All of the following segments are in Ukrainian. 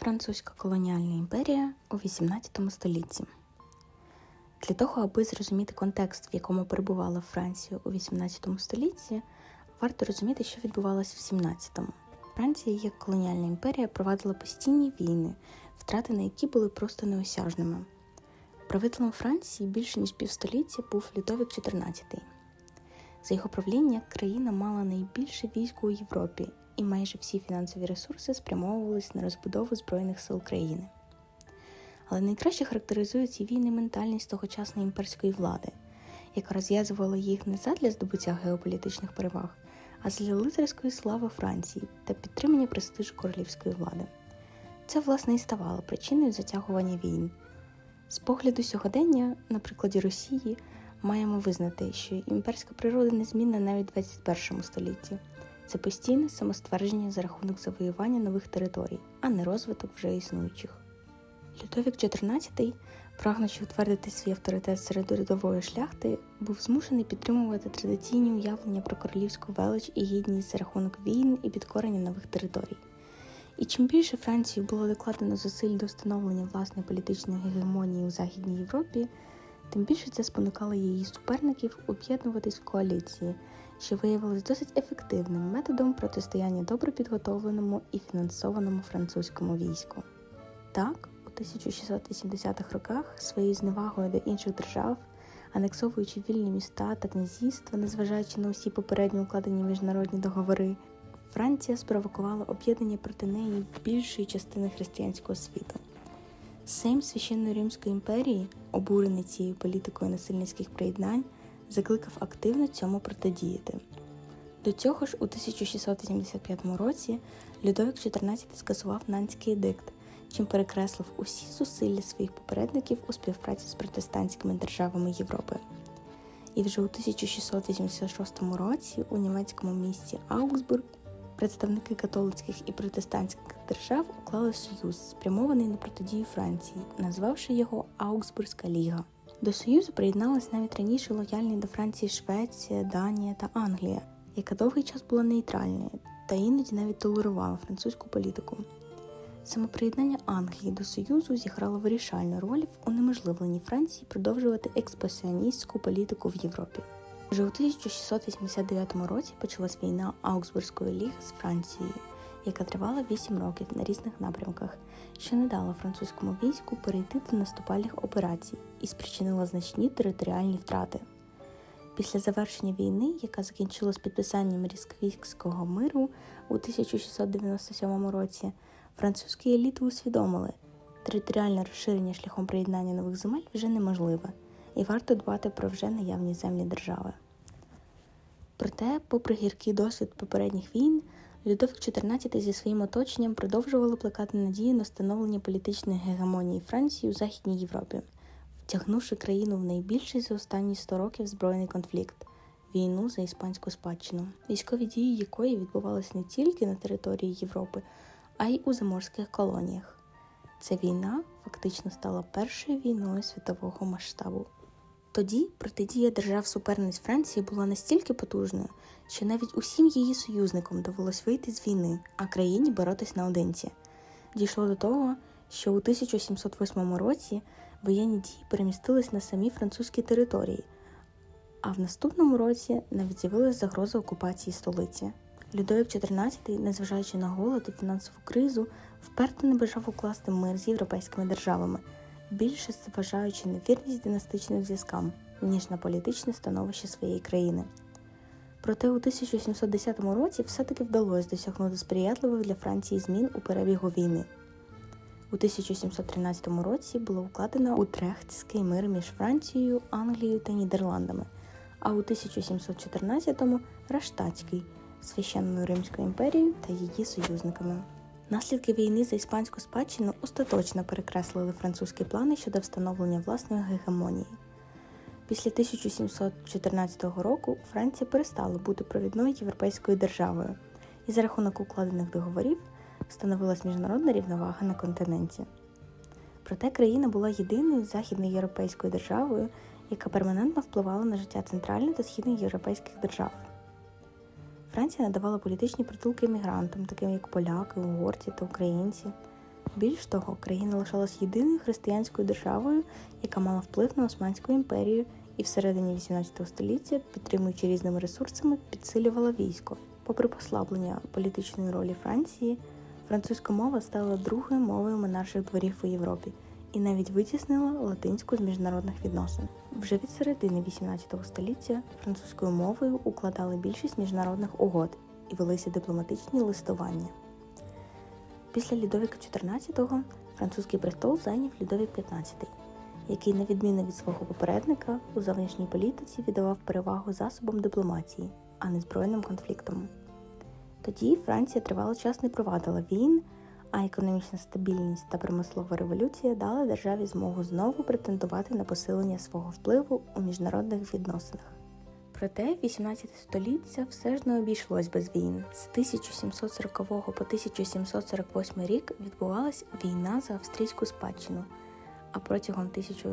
Французька колоніальна імперія у XVIII столітті. Для того, аби зрозуміти контекст, в якому перебувала Франція у XVIII столітті, варто розуміти, що відбувалося в XVII. Франція, як колоніальна імперія, провадила постійні війни, втрати на які були просто неосяжними. Правителем Франції більше ніж півстоліття був Людовік XIV. За його правління країна мала найбільше військо у Європі, і майже всі фінансові ресурси спрямовувалися на розбудову Збройних сил країни. Але найкраще характеризує ці війни ментальність тогочасної імперської влади, яка розв'язувала їх не задля здобуття геополітичних переваг, а задля лицарської слави Франції та підтримання престижу королівської влади. Це, власне, і ставало причиною затягування війн. З погляду сьогодення, на прикладі Росії, маємо визнати, що імперська природа незмінна навіть у 21 столітті. Це постійне самоствердження за рахунок завоювання нових територій, а не розвиток вже існуючих. Людовік XIV, прагнучи утвердити свій авторитет серед рядової шляхти, був змушений підтримувати традиційні уявлення про королівську велич і гідність за рахунок війн і підкорення нових територій. І чим більше Франції було докладено зусиль до встановлення власної політичної гегемонії у Західній Європі, тим більше це спонукало її суперників об'єднуватись в коаліції, що виявилось досить ефективним методом протистояння добре підготовленому і фінансованому французькому війську. Так, у 1680-х роках своєю зневагою до інших держав, анексовуючи вільні міста та князівства, незважаючи на усі попередньо укладені міжнародні договори, Франція спровокувала об'єднання проти неї більшої частини християнського світу. Сейм Священної Римської імперії, обурений цією політикою насильницьких приєднань, закликав активно цьому протидіяти. До цього ж у 1685 році Людовік XIV скасував Нанський едикт, чим перекреслив усі зусилля своїх попередників у співпраці з протестантськими державами Європи. І вже у 1686 році у німецькому місті Аугсбург представники католицьких і протестантських держав уклали союз, спрямований на протидію Франції, назвавши його Аугсбурзька ліга. До союзу приєдналися навіть раніше лояльні до Франції Швеція, Данія та Англія, яка довгий час була нейтральною та іноді навіть толерувала французьку політику. Саме приєднання Англії до союзу зіграло вирішальну роль в унеможливленні Франції продовжувати експансіоністську політику в Європі. Вже у 1689 році почалась війна Аугсбурзької ліги з Францією, яка тривала 8 років на різних напрямках, що не дала французькому війську перейти до наступальних операцій і спричинила значні територіальні втрати. Після завершення війни, яка закінчилась підписанням Рісквікського миру у 1697 році, французькі еліти усвідомили, територіальне розширення шляхом приєднання нових земель вже неможливе, і варто дбати про вже наявні землі держави. Проте, попри гіркий досвід попередніх війн, Людовік XIV зі своїм оточенням продовжували плекати надію на встановлення політичної гегемонії Франції у Західній Європі, втягнувши країну в найбільший за останні 100 років збройний конфлікт – війну за іспанську спадщину, військові дії якої відбувалися не тільки на території Європи, а й у заморських колоніях. Ця війна фактично стала першою війною світового масштабу. Тоді протидія держав-суперниць Франції була настільки потужною, що навіть усім її союзникам довелось вийти з війни, а країні боротись наодинці. Дійшло до того, що у 1708 році воєнні дії перемістились на самі французькі території, а в наступному році навіть з'явилась загроза окупації столиці. Людовік XIV, незважаючи на голод і фінансову кризу, вперто не бажав укласти мир з європейськими державами, більше зважаючи на вірність династичним зв'язкам, ніж на політичне становище своєї країни. Проте у 1710 році все-таки вдалося досягнути сприятливих для Франції змін у перебігу війни. У 1713 році було укладено Утрехтський мир між Францією, Англією та Нідерландами, а у 1714-му – Раштатський – Священною Римською імперією та її союзниками. Наслідки війни за іспанську спадщину остаточно перекреслили французькі плани щодо встановлення власної гегемонії. Після 1714 року Франція перестала бути провідною європейською державою, і за рахунок укладених договорів встановилась міжнародна рівновага на континенті. Проте країна була єдиною західноєвропейською державою, яка перманентно впливала на життя центральних та східноєвропейських держав. Франція надавала політичні притулки емігрантам, таким як поляки, угорці та українці. Більш того, країна лишалась єдиною християнською державою, яка мала вплив на Османську імперію і всередині 18 століття, підтримуючи різними ресурсами, підсилювала військо. Попри послаблення політичної ролі Франції, французька мова стала другою мовою монарших дворів у Європі і навіть витіснила латинську з міжнародних відносин. Вже від середини 18 століття французькою мовою укладали більшість міжнародних угод і велися дипломатичні листування. Після Людовіка XIV французький престол зайняв Людовік XV, який, на відміну від свого попередника, у зовнішній політиці віддавав перевагу засобам дипломатії, а не збройним конфліктам. Тоді Франція тривалий час не провадила війн, а економічна стабільність та промислова революція дали державі змогу знову претендувати на посилення свого впливу у міжнародних відносинах. Проте 18 століття все ж не обійшлось без війн. З 1740 по 1748 рік відбувалась війна за австрійську спадщину, а протягом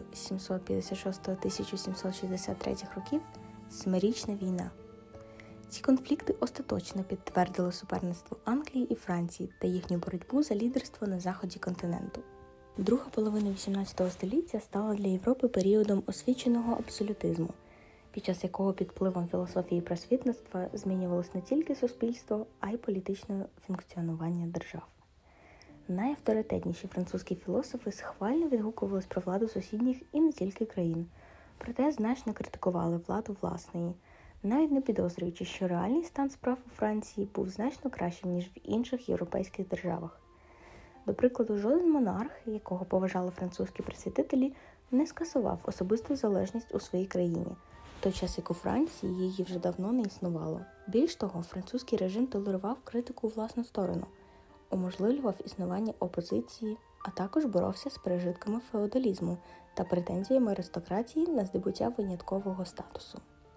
1756-1763 років – Семирічна війна. Ці конфлікти остаточно підтвердили суперництво Англії і Франції та їхню боротьбу за лідерство на заході континенту. Друга половина 18 століття стала для Європи періодом освіченого абсолютизму, під час якого під впливом філософії просвітництва змінювалось не тільки суспільство, а й політичне функціонування держав. Найавторитетніші французькі філософи схвально відгукувались про владу сусідніх і не тільки країн, проте значно критикували владу власної, навіть не підозрюючи, що реальний стан справ у Франції був значно кращим, ніж в інших європейських державах. До прикладу, жоден монарх, якого поважали французькі просвітителі, не скасував особисту залежність у своїй країні, в той час як у Франції її вже давно не існувало. Більш того, французький режим толерував критику у власну сторону, уможливлював існування опозиції, а також боровся з пережитками феодалізму та претензіями аристократії на здобуття виняткового статусу.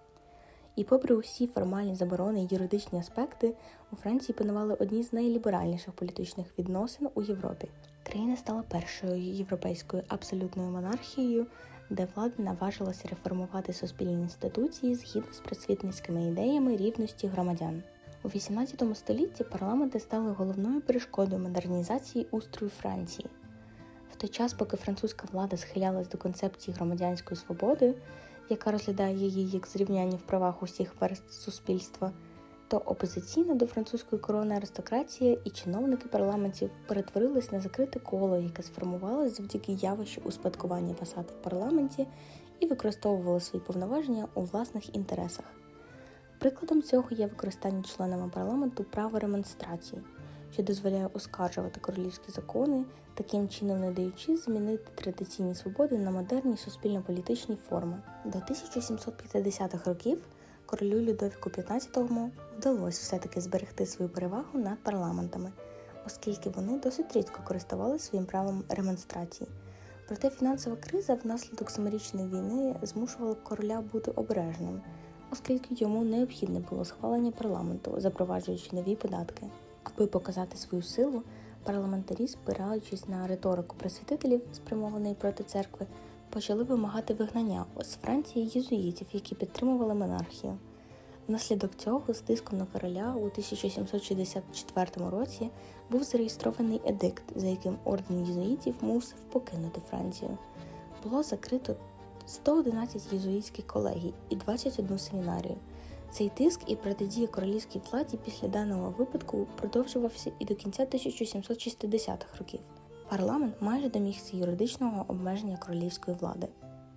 І попри усі формальні заборони й юридичні аспекти, у Франції панували одні з найліберальніших політичних відносин у Європі. Країна стала першою європейською абсолютною монархією, де влада наважилася реформувати суспільні інституції згідно з просвітницькими ідеями рівності громадян. У XVIII столітті парламенти стали головною перешкодою модернізації устрою Франції. В той час, поки французька влада схилялась до концепції громадянської свободи, яка розглядає її як зрівняння в правах усіх верств суспільства, то опозиційна до французької корони аристократія і чиновники парламентів перетворились на закрите коло, яке сформувалось завдяки явищу успадкування посад в парламенті і використовувало свої повноваження у власних інтересах. Прикладом цього є використання членами парламенту права ремонстрації, що дозволяє оскаржувати королівські закони, таким чином не даючи змінити традиційні свободи на модерні суспільно-політичні форми. До 1750-х років королю Людовіку XV вдалося все-таки зберегти свою перевагу над парламентами, оскільки вони досить рідко користувалися своїм правом ремонстрації. Проте фінансова криза внаслідок Семирічної війни змушувала короля бути обережним, оскільки йому необхідне було схвалення парламенту, запроваджуючи нові податки. Аби показати свою силу, парламентарі, спираючись на риторику просвітителів, спрямованої проти церкви, почали вимагати вигнання з Франції єзуїтів, які підтримували монархію. Внаслідок цього з тиском на короля у 1764 році був зареєстрований едикт, за яким орден єзуїтів мусив покинути Францію. Було закрито 111 єзуїтських колегій і 21 семінарію. Цей тиск і протидія королівській владі після даного випадку продовжувався і до кінця 1760-х років. Парламент майже домігся юридичного обмеження королівської влади.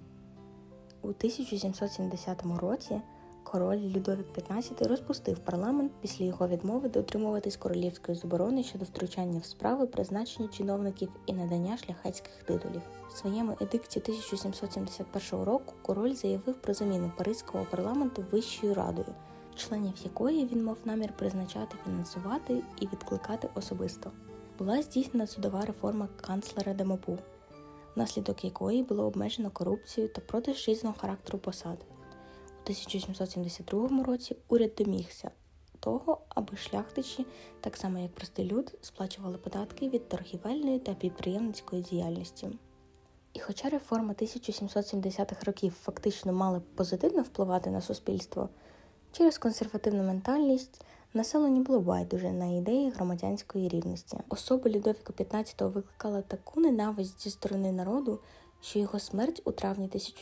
У 1770 році король Людовік XV розпустив парламент після його відмови дотримуватись королівської заборони щодо втручання в справи, призначення чиновників і надання шляхетських титулів. В своєму едикті 1771 року король заявив про заміну Паризького парламенту Вищою радою, членів якої він мав намір призначати, фінансувати і відкликати особисто. Була здійснена судова реформа канцлера де Мопу, внаслідок якої було обмежено корупцію та продаж різного характеру посад. У 1772 році уряд домігся того, аби шляхтичі, так само як простий люд, сплачували податки від торгівельної та підприємницької діяльності. І хоча реформи 1770-х років фактично мали позитивно впливати на суспільство, через консервативну ментальність Населення було байдуже на ідеї громадянської рівності. Особа Людовіка XV викликала таку ненависть зі сторони народу, що його смерть у травні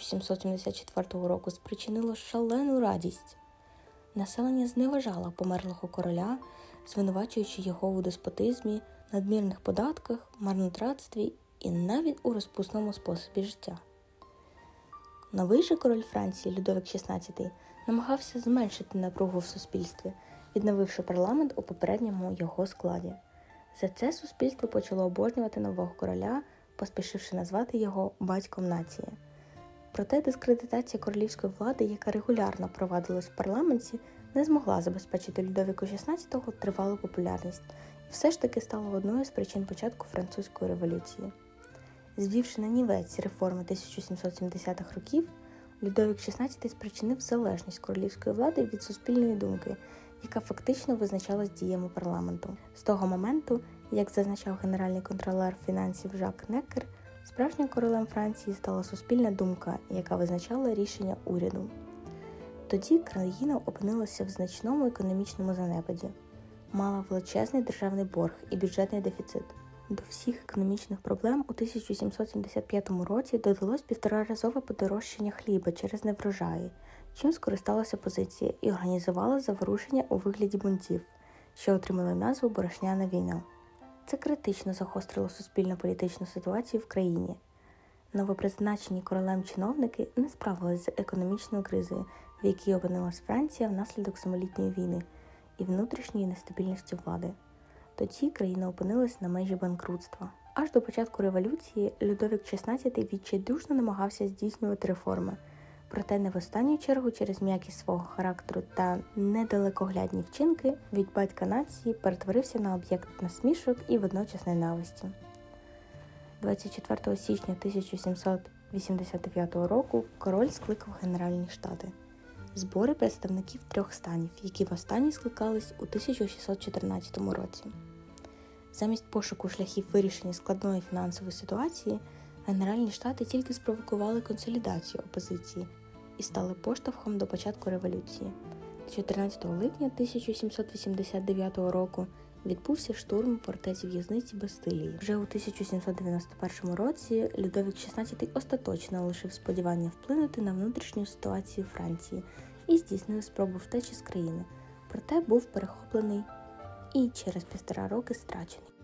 1774 року спричинила шалену радість. Населення зневажало померлого короля, звинувачуючи його у деспотизмі, надмірних податках, марнотратстві і навіть у розпусному способі життя. Новий же король Франції Людовик XVI намагався зменшити напругу в суспільстві, відновивши парламент у попередньому його складі. За це суспільство почало обожнювати нового короля, поспішивши назвати його «батьком нації». Проте дискредитація королівської влади, яка регулярно провадилась в парламенті, не змогла забезпечити Людовіку XVI тривалу популярність і все ж таки стала одною з причин початку французької революції. Звівши на нівець реформи 1770-х років, Людовик XVI спричинив залежність королівської влади від суспільної думки, яка фактично визначалась діями парламенту. З того моменту, як зазначав генеральний контролер фінансів Жак Некер, справжнім королем Франції стала суспільна думка, яка визначала рішення уряду. Тоді країна опинилася в значному економічному занепаді, мала величезний державний борг і бюджетний дефіцит. До всіх економічних проблем у 1775 році додалось 1,5-разове подорожчання хліба через неврожаї, чим скористалася опозиція і організувала заворушення у вигляді бунтів, що отримали назву «Борошняна війна». Це критично загострило суспільно-політичну ситуацію в країні. Новопризначені королем чиновники не справились з економічною кризою, в якій опинилась Франція внаслідок Семилітньої війни і внутрішньої нестабільності влади. Тоді країна опинилась на межі банкрутства. Аж до початку революції Людовик XVI відчайдушно намагався здійснювати реформи, проте не в останню чергу через м'якість свого характеру та недалекоглядні вчинки від батька нації перетворився на об'єкт насмішок і водночас ненависті. 24 січня 1789 року король скликав Генеральні Штати – збори представників 3 станів, які востаннє скликались у 1614 році. Замість пошуку шляхів вирішення складної фінансової ситуації, Генеральні Штати тільки спровокували консолідацію опозиції і стали поштовхом до початку революції. 14 липня 1789 року відбувся штурм фортеці-в'язниці Бастилії. Вже у 1791 році Людовик XVI остаточно лишив сподівання вплинути на внутрішню ситуацію Франції і здійснив спробу втечі з країни, проте був перехоплений і через 1,5 роки страчений.